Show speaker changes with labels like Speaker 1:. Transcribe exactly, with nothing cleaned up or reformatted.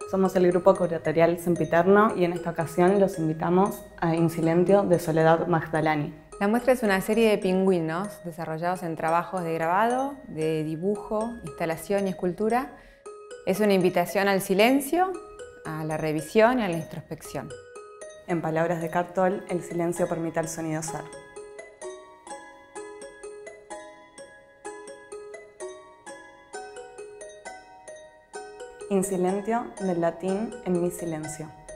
Speaker 1: Somos el grupo curatorial Sempiterno y en esta ocasión los invitamos a In Silentio de Soledad Magdalani.
Speaker 2: La muestra es una serie de pingüinos desarrollados en trabajos de grabado, de dibujo, instalación y escultura. Es una invitación al silencio, a la revisión y a la introspección.
Speaker 1: En palabras de Cartol, el silencio permite al sonido ser. In Silentio, del latín en mi silencio.